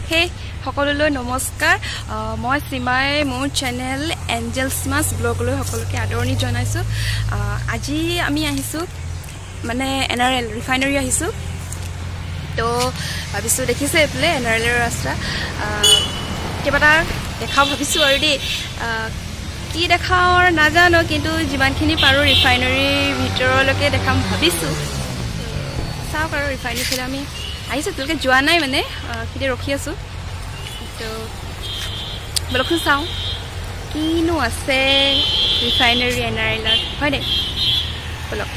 Hey, সকলোলৈ নমস্কাৰ মই সীমাই মোৰ চ্যানেল এঞ্জেলছ মাছ ব্লগলৈ সকলোকে আদৰণি জনাইছো আজি আমি আহিছো মানে এনআৰএল ৰিফাইনাৰী আহিছো তো ভাবিছো দেখিছে এপ্লে এনআৰএলৰ ৰাস্তা কেবাটা দেখাও ভাবিছো আৰু দেই কি দেখাও নাজানো কিন্তু যিমানখিনি পাৰো ৰিফাইনাৰীৰ ভিতৰলৈকে দেখাম ভাবিছো চাওক আৰু ৰিফাইনাৰী ফেলে আমি আহিছো তোলকে যোৱা নাই মানে কিতে ৰখি আছো তো বলকচোন চাওঁ কিনো আছে ৰিফাইনাৰী এনআৰএলত হয় দে বলক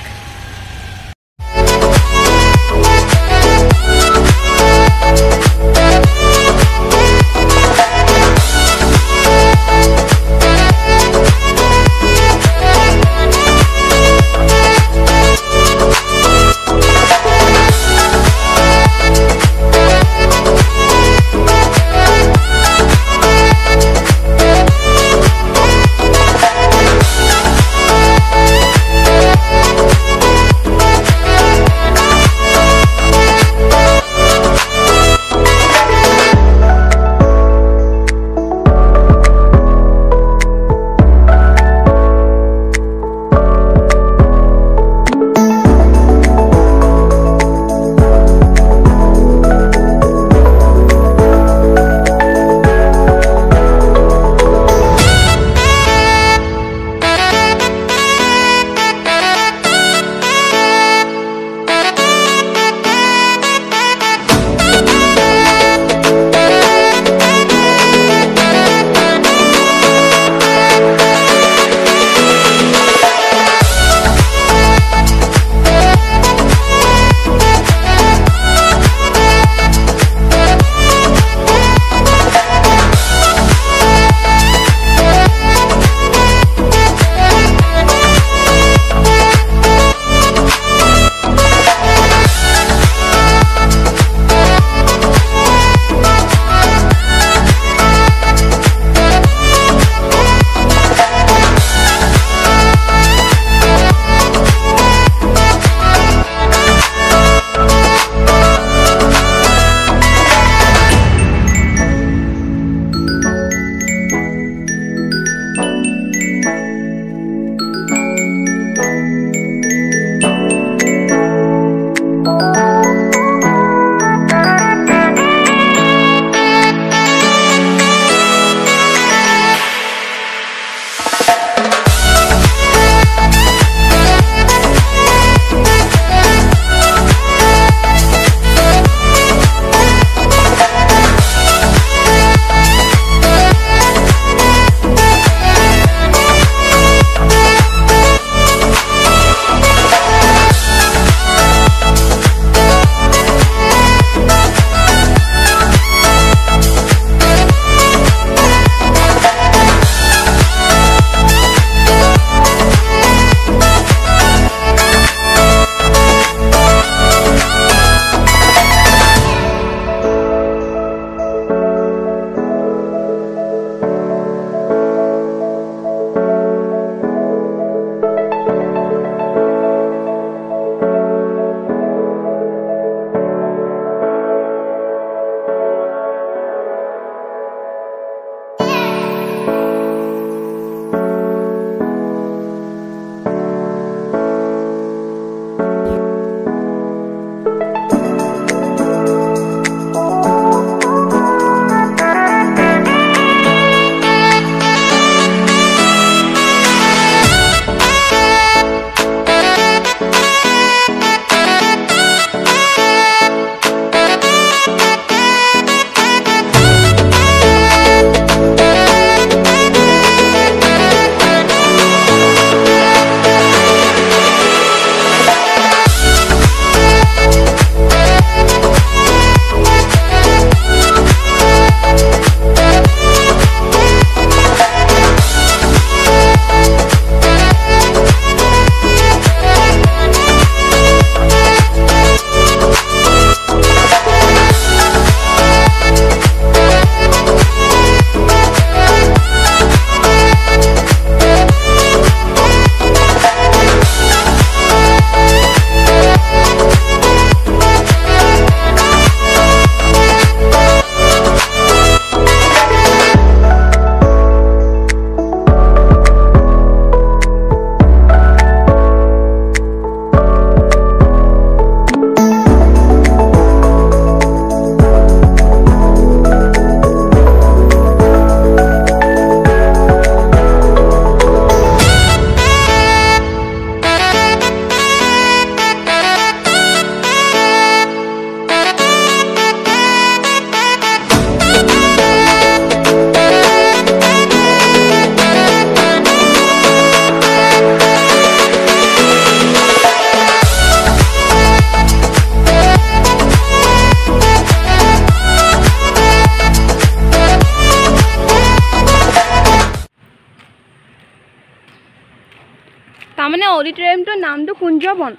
অডিটৰিয়ামটোৰ নামটো কুঞ্জবন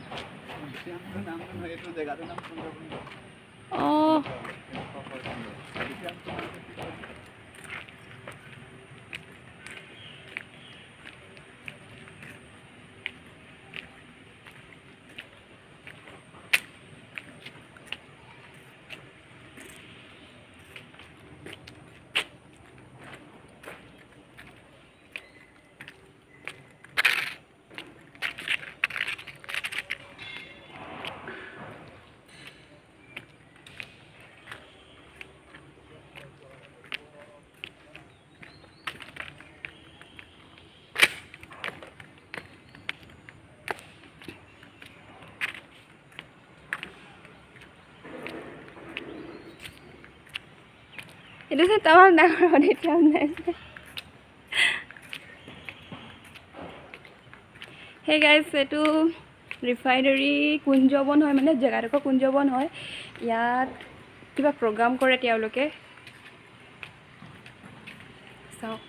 অঁ itu sih tahu ডাঙৰ অডিটৰিয়াম নাই হে গাইজ এইটো ৰিফাইনাৰী কুঞ্জবন হয় মানে জেগাডোখৰ কুঞ্জবন হয় ইয়াত কিবা প্ৰগ্ৰাম কৰে তেওঁলোকে চাওক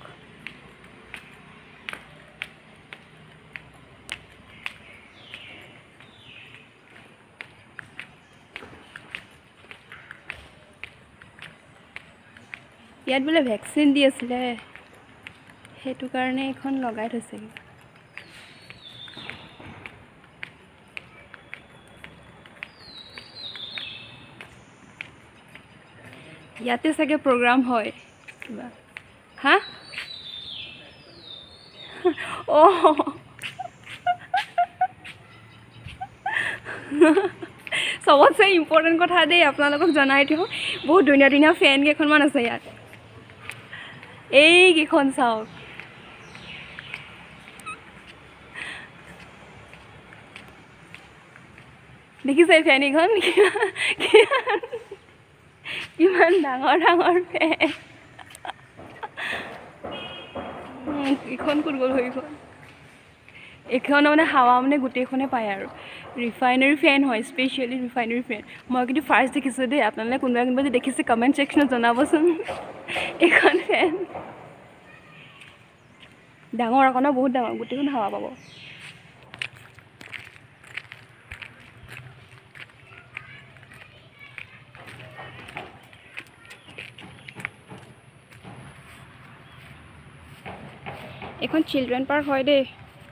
ইয়াত বোলে ভেকচিন দি আছিলে সেইটো কাৰণে এখন লগাই থৈছে ইয়াতে চাগে প্ৰগ্ৰাম হয় কিবা হা অঁ চবতছে ইম্পৰ্টেণ্ট কথা দেই আপোনালোকক জনাই দিওঁ বহুত ধুনীয়া ধুনীয়া ফেন কেইখনমান আছে ইয়াত এইকেইখন চাওক দেখিছে ফেনকেইখন কিমান ডাঙৰ ডাঙৰ ফেন এইখন ক'ত গ'ল সেইখন এইখন মানে হাৱা মানে গোটেইখনে পায় আৰু ৰিফাইনাৰী ফেন হয় স্পেচিয়েলি ৰিফাইনাৰী ফেন মই কিন্তু ফাৰ্ষ্ট দেখিছোঁ দেই আপোনালোকে কোনোবা কোনোবা যদি দেখিছে কমেণ্ট ছেকশ্যনত জনাবচোন এইখন ফেন ডাঙৰ আকৌ ন বহুত ডাঙৰ গোটেইখন হাৱা পাব এখন চিলড্ৰেন পাৰ্ক হয় দেই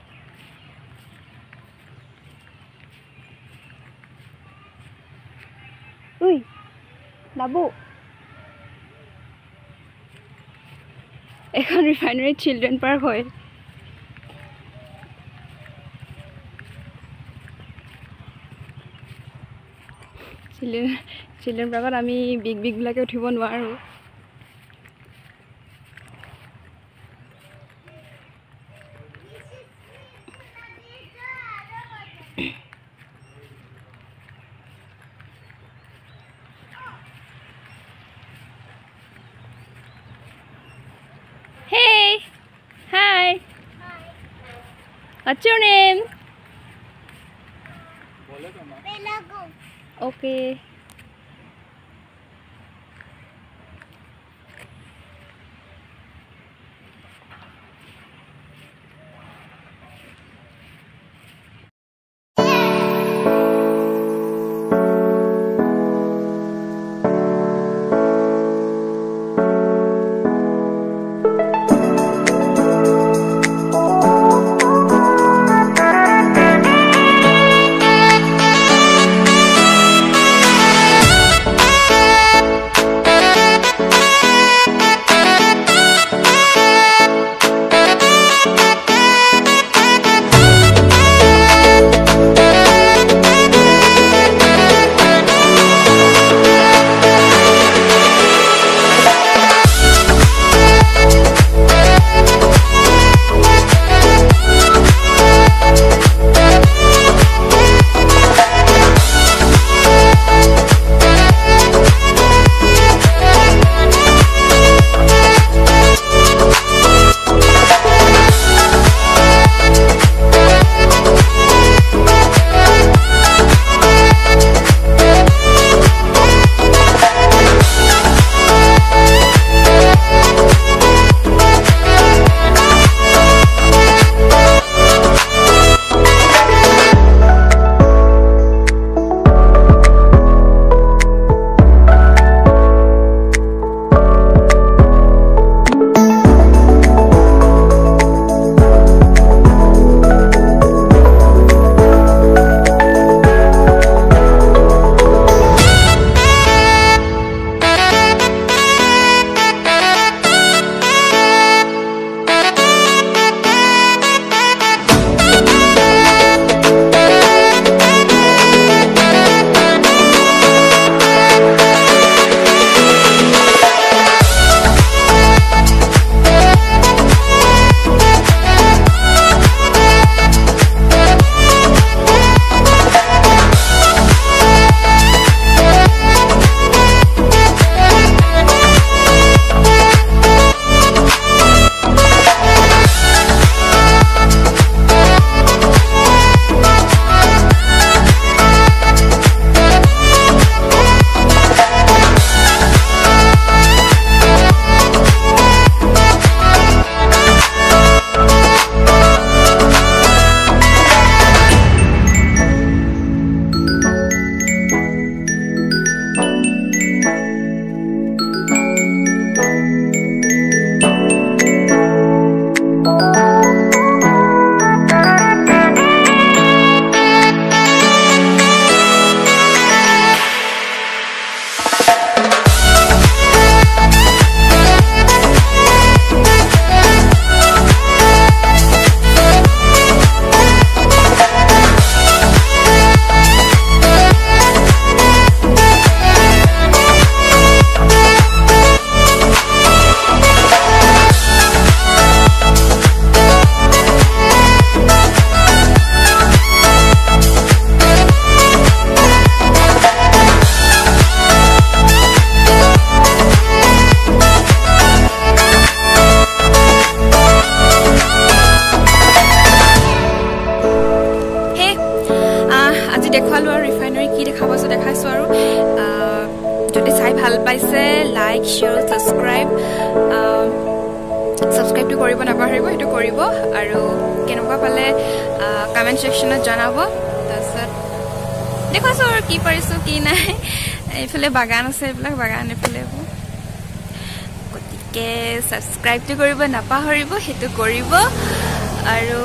উই বাবু এখন ৰিফাইনাৰী চিলড্ৰেন পাৰ্ক হয় চিলড্ৰেন পাৰ্কত আমি বিগবিলাকে উঠিব নোৱাৰোঁ Hey! Hi! What's your name? Okay. পাইছে লাইক শেয়াৰ সাবস্ক্ৰাইবটো কৰিব নাপাহৰিব সেইটো কৰিব আৰু কেনেকুৱা পালে কমেন্ট সেকশনত জনাব তাৰপিছত দেখাছো আৰু কি পাৰিছো কি নাই এইফালে বাগান আছে এইবিলাক বাগান এইফালে গতিকে সাবস্ক্ৰাইবটো কৰিব নাপাহৰিব সেইটো কৰিব আৰু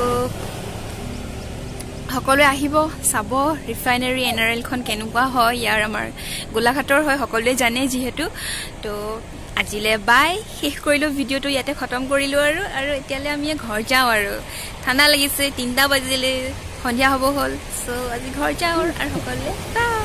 সকলোৱে আহিব চাব ৰিফাইনাৰী এনআৰএলখন কেনেকুৱা হয় ইয়াৰ আমাৰ গোলাঘাটৰ হয় সকলোৱে জানে যিহেতু তো আজিলে বাই শেষ কৰিলো ভিডিওটো ইয়াতে খতম কৰিলো আৰু এতিয়ালে আমি ঘৰ যাওঁ আৰু ঠাণ্ডা লাগিছে 3টা বাজিলে সন্ধিয়া হ'ব হ'ল সো আজি ঘৰ যাওঁ আৰু সকলোৱে বাই